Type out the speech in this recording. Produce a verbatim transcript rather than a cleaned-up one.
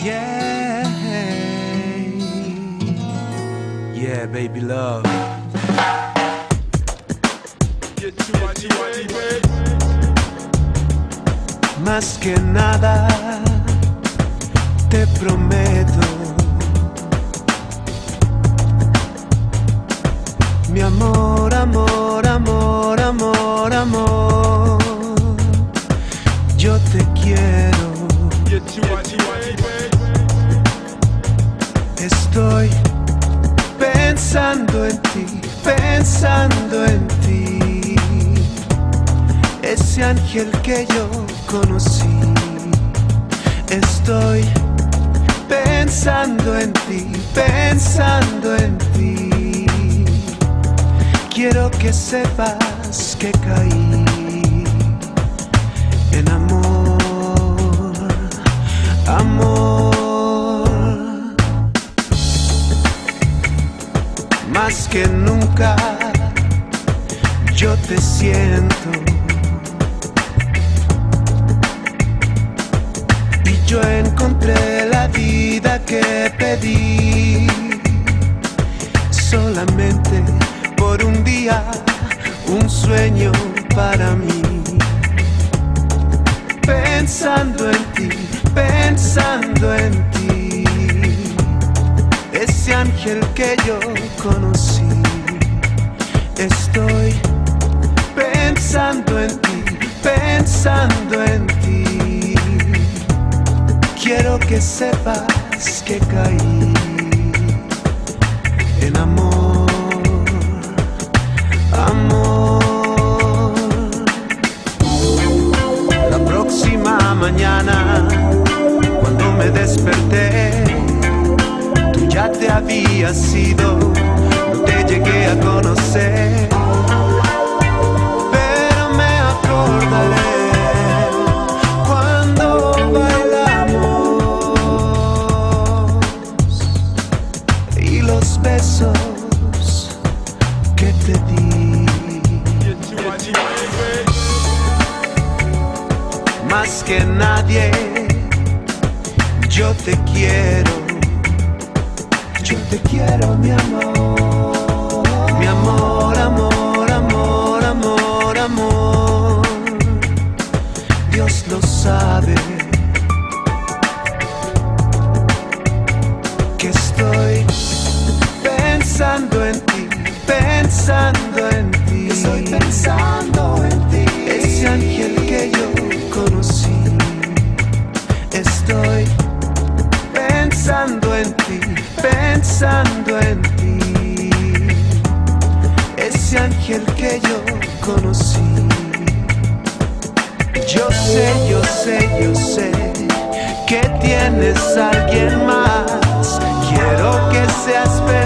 Yeah, yeah, baby love. Más que nada te prometo, mi amor, amor, amor, amor, amor, yo te quiero. Estoy pensando en ti, pensando en ti, ese ángel que yo conocí. Estoy pensando en ti, pensando en ti. Quiero que sepas que caí en amor, amor. Más que nunca yo te siento, y yo encontré la vida que pedí. Solamente por un día, un sueño para mí. Pensando en ti, pensando en ti, ese ángel que yo conocí. Estoy pensando en ti, pensando en ti. Quiero que sepas que caí en amor, amor. La próxima mañana, cuando me desperté, tú ya te habías ido, no te llegué a conocer, pero me acordaré cuando bailamos y los besos que te di. Más que nadie yo te quiero, yo te quiero, mi amor, mi amor, amor, amor, amor, amor. Dios lo sabe, que estoy pensando en ti, pensando en ti. Estoy pensando en ti, ese ángel que yo conocí. Estoy pensando en ti, pensando en ti, ese ángel que yo conocí. Yo sé, yo sé, yo sé que tienes a alguien más. Quiero que seas feliz.